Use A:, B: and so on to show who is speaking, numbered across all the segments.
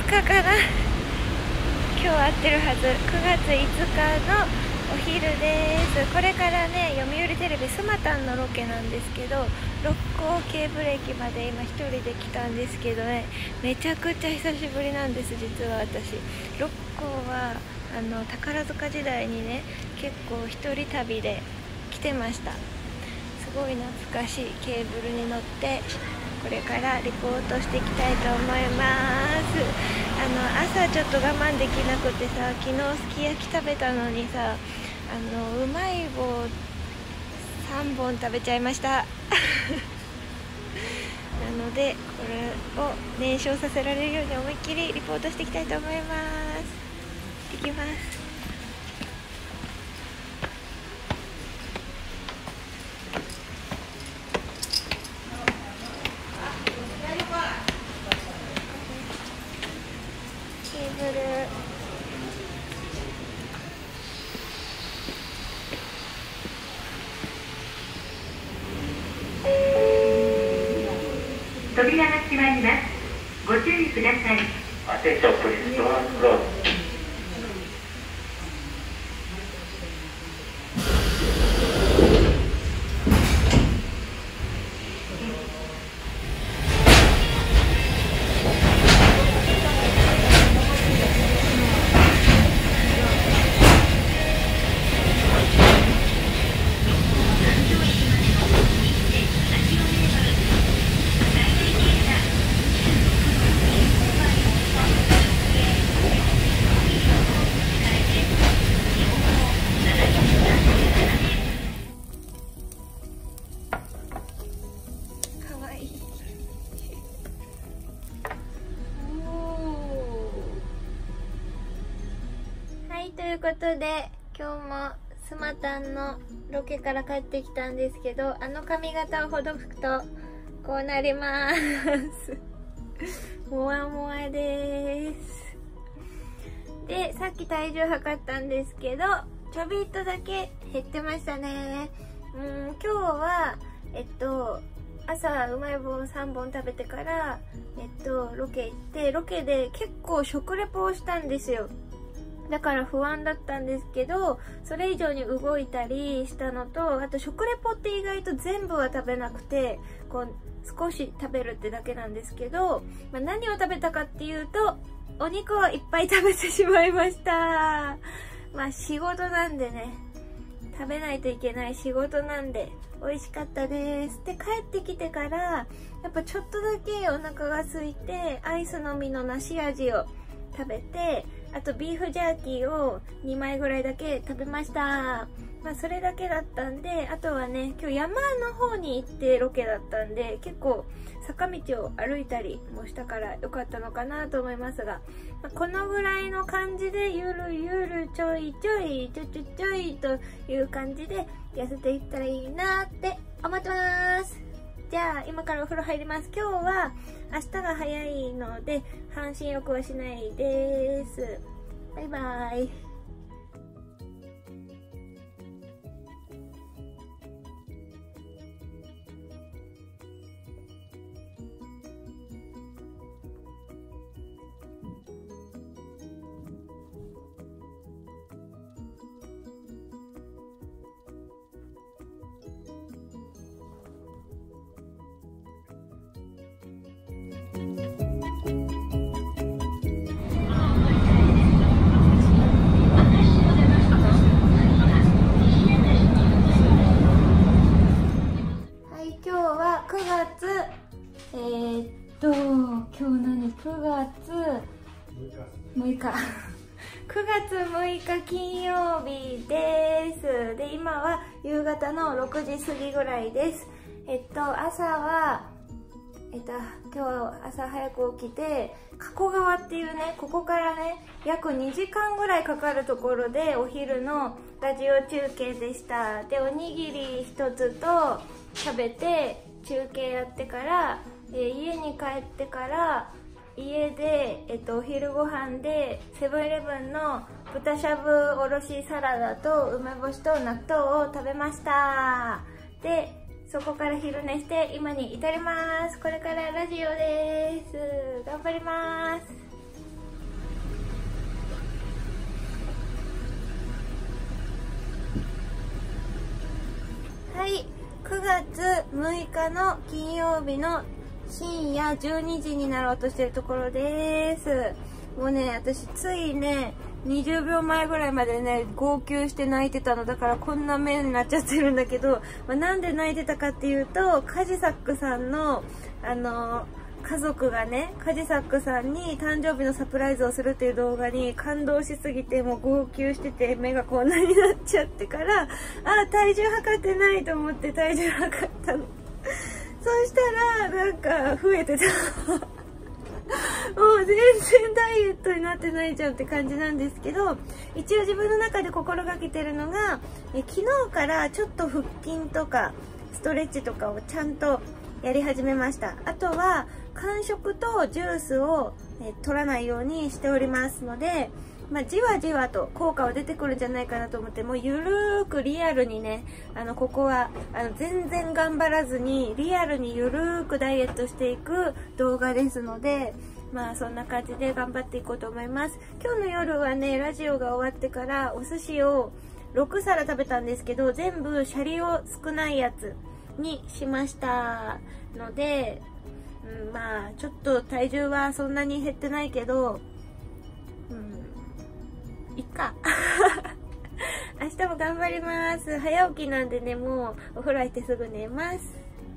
A: 日かな。今日合ってるはず。9月5日のお昼です。これからね、読売テレビスマタンのロケなんですけど、六甲ケーブル駅まで今一人で来たんですけどね、めちゃくちゃ久しぶりなんです。実は私六甲は宝塚時代にね、結構一人旅で来てました。すごい懐かしいケーブルに乗ってこれからリポートしていきたいと思います。朝ちょっと我慢できなくてさ、昨日すき焼き食べたのにさ、うまい棒3本食べちゃいましたなのでこれを燃焼させられるように思いっきりリポートしていきたいと思います。いきます。ケーブル
B: 扉が閉まります。ご注意ください。
C: Attention please, door closed.
A: ということで今日もスマタンのロケから帰ってきたんですけど、髪型をほどくとこうなりますモワモワです。で、さっき体重測ったんですけど、ちょびっとだけ減ってましたね。今日は朝うまい棒3本食べてからロケ行って、ロケで結構食レポをしたんですよ。だから不安だったんですけど、それ以上に動いたりしたのと、あと食レポって意外と全部は食べなくて、こう少し食べるってだけなんですけど、何を食べたかっていうと、お肉をいっぱい食べてしまいました。仕事なんでね、食べないといけない仕事なんで美味しかったです。で、帰ってきてからやっぱちょっとだけお腹が空いて、アイスのみの梨味を食べて、あとビーフジャーキーを2枚ぐらいだけ食べました。それだけだったんで、あとはね、今日山の方に行ってロケだったんで、結構坂道を歩いたりもしたから良かったのかなと思いますが、このぐらいの感じでゆるゆるちょいちょいちょちょちょいという感じで痩せていったらいいなって思ってます。じゃあ今からお風呂入ります。今日は明日が早いので半身浴はしないです。バイバイ。今日何 ?9 月6日9月6日金曜日です。で、今は夕方の6時過ぎぐらいです。朝は今日朝早く起きて、加古川っていうね、ここからね約2時間ぐらいかかるところでお昼のラジオ中継でした。で、おにぎり1つと食べて中継やってから、家に帰ってから家で、お昼ご飯でセブンイレブンの豚しゃぶおろしサラダと梅干しと納豆を食べました。で、そこから昼寝して今に至ります。これからラジオです。頑張ります。 い9月6日の金曜日の深夜12時になろうとしてるところです。もうね、私ついね、20秒前ぐらいまでね、号泣して泣いてたの。だからこんな目になっちゃってるんだけど、なんで泣いてたかっていうと、カジサックさんの、家族がね、カジサックさんに誕生日のサプライズをするっていう動画に感動しすぎて、もう号泣してて、目がこんなになっちゃってから、体重測ってないと思って体重測ったの。そしたら、なんか、増えてた。もう全然ダイエットになってないじゃんって感じなんですけど、一応自分の中で心がけてるのが、昨日からちょっと腹筋とかストレッチとかをちゃんとやり始めました。あとは間食とジュースを取らないようにしておりますので、じわじわと効果は出てくるんじゃないかなと思って、もうゆるーくリアルにね、ここは全然頑張らずにリアルにゆるーくダイエットしていく動画ですので、そんな感じで頑張っていこうと思います。今日の夜はね、ラジオが終わってからお寿司を6皿食べたんですけど、全部シャリを少ないやつにしましたので、ちょっと体重はそんなに減ってないけど、いっか。明日も頑張ります。早起きなんでね、もうお風呂入ってすぐ寝ます。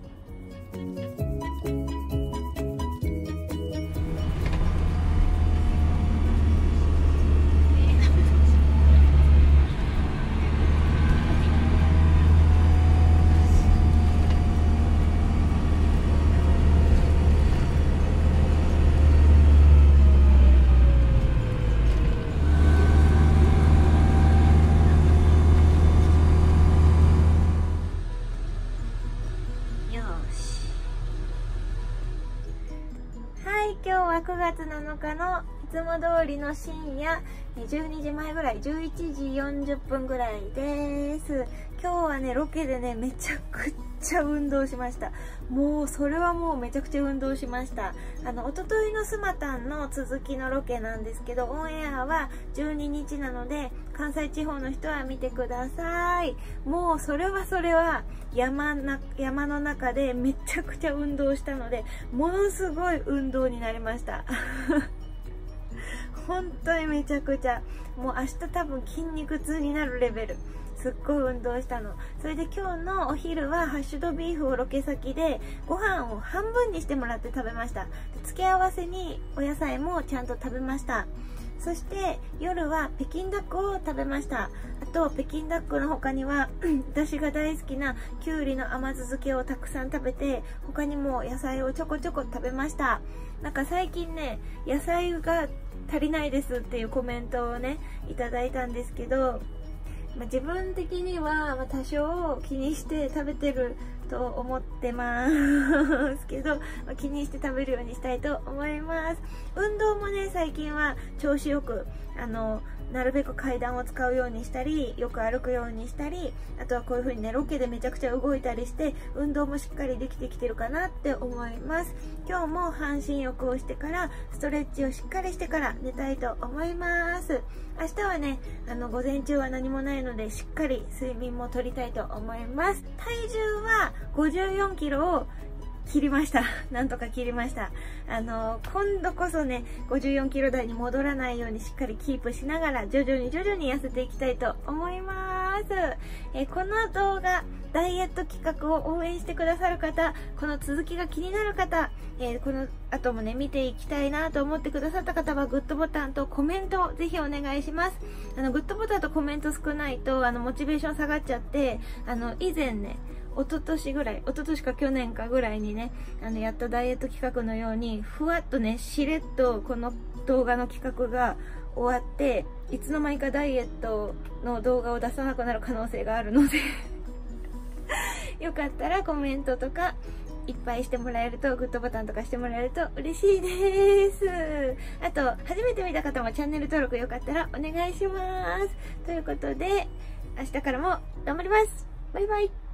A: 今日は9月7日のいつも通りの深夜12時前ぐらい、11時40分ぐらいです。今日はね、ロケでね、めちゃくちゃ運動しました。もうそれはもうめちゃくちゃ運動しました。一昨日のスマタンの続きのロケなんですけど、オンエアは12日なので、関西地方の人は見てください。もうそれは山の中でめちゃくちゃ運動したので、ものすごい運動になりました本当にめちゃくちゃ、もう明日多分筋肉痛になるレベル、すっごい運動したの。それで今日のお昼はハッシュドビーフをロケ先でご飯を半分にしてもらって食べました。付け合わせにお野菜もちゃんと食べました。そして夜は北京ダックを食べました。あと北京ダックの他には私が大好きなきゅうりの甘酢漬けをたくさん食べて、他にも野菜をちょこちょこ食べました。なんか最近ね、野菜が足りないですっていうコメントをね、いただいたんですけど、自分的には多少気にして食べてると思ってますけど、気にして食べるようにしたいと思います。運動もね、最近は調子よくなるべく階段を使うようにしたり、よく歩くようにしたり、あとはこういう風にね、ロケでめちゃくちゃ動いたりして運動もしっかりできてきてるかなって思います。今日も半身浴をしてからストレッチをしっかりしてから寝たいと思います。明日はね、午前中は何もないのでしっかり睡眠もとりたいと思います。体重は54キロを切りました。なんとか切りました。今度こそね、54キロ台に戻らないようにしっかりキープしながら徐々に痩せていきたいと思います。この動画、ダイエット企画を応援してくださる方、この続きが気になる方、この後もね、見ていきたいなと思ってくださった方はグッドボタンとコメントをぜひお願いします。グッドボタンとコメント少ないとモチベーション下がっちゃって、以前ね、一昨年か去年かぐらいにね、やったダイエット企画のようにふわっとね、しれっとこの動画の企画が終わって、いつの間にかダイエットの動画を出さなくなる可能性があるのでよかったらコメントとかいっぱいしてもらえると、グッドボタンとかしてもらえると嬉しいです。あと、初めて見た方もチャンネル登録よかったらお願いします。ということで、明日からも頑張ります。バイバイ。